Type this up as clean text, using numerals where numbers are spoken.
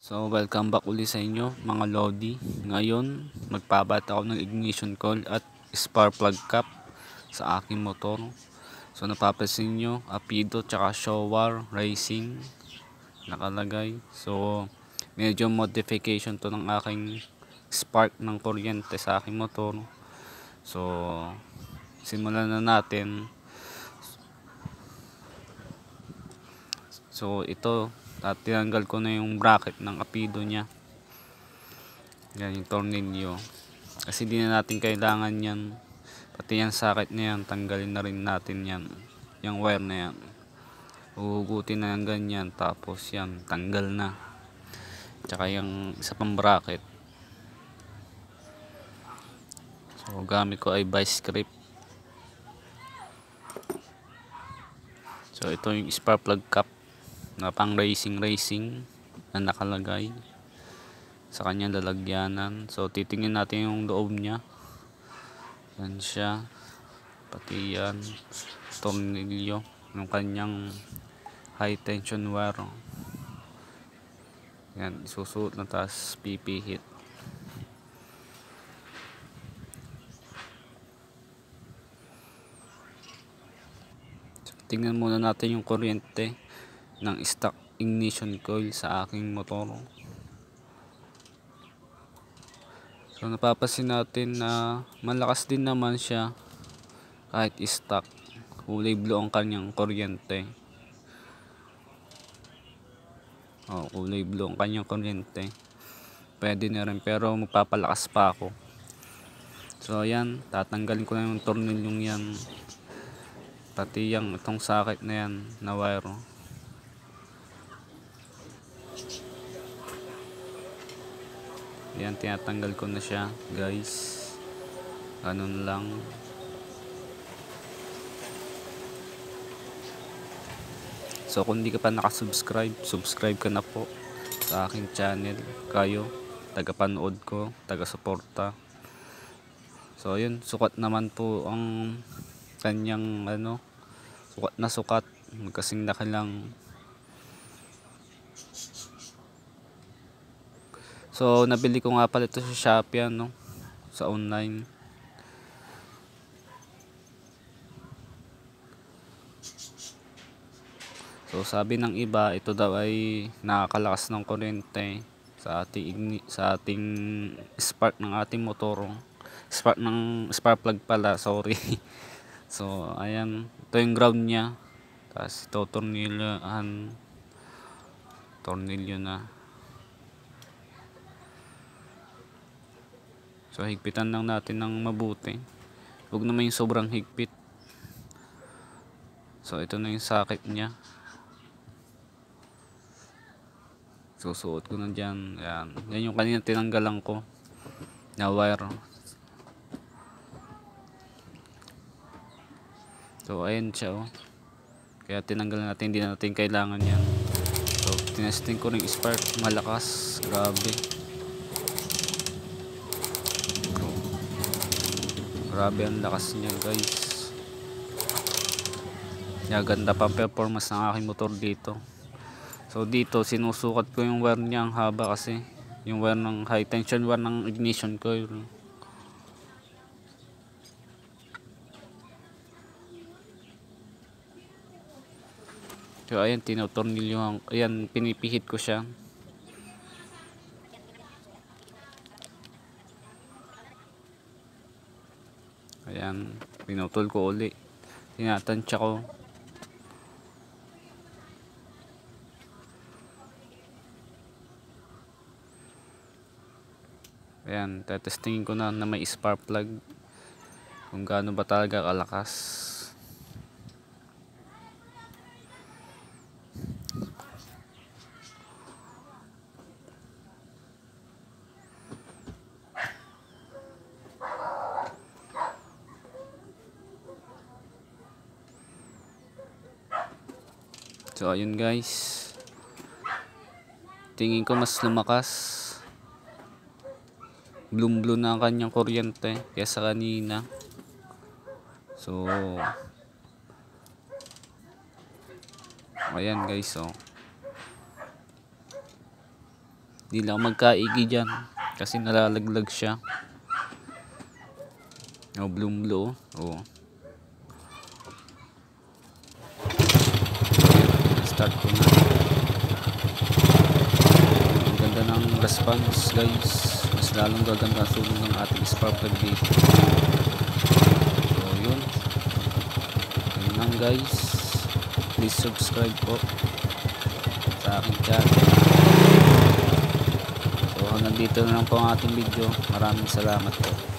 So, welcome back uli sa inyo mga Lodi. Ngayon, magpabata ako ng ignition coil at spark plug cap sa aking motor. So, napapansin nyo, Apido tsaka Showa Racing nakalagay. So, medyo modification to ng aking spark ng kuryente sa aking motor. So, simulan na natin. So, ito, tinanggal ko na yung bracket ng Apido niya. Yan yung tornilyo. Kasi di na natin kailangan yan. Pati yan socket na yan, tanggalin na rin natin yan. Yung wire na yan. Huhugutin na yan ganyan. Tapos yan, tanggal na. Tsaka yung isa pang bracket. So gamit ko ay vice grip. So ito yung spark plug cap na pang racing na nakalagay sa kanyang lalagyanan. So titingnan natin yung loob niya. Yan siya, pati yan tornilyo, yung kanyang high tension wire. Yan, isusuot na, tas pipihit. So, tingnan muna natin yung kuryente ng stock ignition coil sa aking motor. So napapansin natin na malakas din naman siya kahit stock. Kulay blue ang kanyang kuryente. Kulay blue ang kanyang kuryente. Pwede na rin, pero magpapalakas pa ako. So ayan, tatanggalin ko na yung tornilyong yan. Pati yung itong socket na yan na wire. Ayan, tinatanggal ko na siya, guys. Ganun lang. So kung hindi ka pa nakasubscribe, subscribe ka na po sa aking channel. Kayo, tagapanood ko, taga-suporta. So ayun, sukat naman po ang kanyang sukat na sukat. Magkasing laki lang. So nabili ko nga pala ito sa Shopee, sa online. So sabi ng iba, ito daw ay nakakalakas ng kuryente sa ating spark ng ating motor. Spark plug pala, sorry. So ayan, ito yung ground niya. Tapos ito tornilyo na. So higpitan lang natin ng mabuti. Huwag naman yung sobrang higpit. So ito na yung socket niya. Susuot ko na dyan. Yan yung kanina tinanggalan ko na wire. So ayan siya, kaya tinanggal natin, hindi natin kailangan yan. So tinesting ko rin spark, malakas, grabe. Grabe ang lakas niya, guys. Ganda pa performance ng aking motor dito. So dito sinusukat ko yung wire niya, ang haba kasi. Yung wire ng high tension wire ng ignition coil. So ayan, tinotornilyo, ayan, pinipihit ko siya. Ayan, pinutol ko uli, tinatansya ko. Ayan, tetestingin ko na may spark plug kung gaano ba talaga kalakas. So ayun, guys, tingin ko mas lumakas, blue na ang kanyang kuryente kaysa kanina. So ayan, guys, Di lang magkaigi dyan kasi nalalaglag siya. O, blue. O. Start ko na. Ang ganda ng response guys. Mas lalong gaganda sulong ng ating spark plug dito. So yun. Yun lang guys. Please subscribe po sa aking channel. So hanggang dito na lang po ang ating video. Maraming salamat po.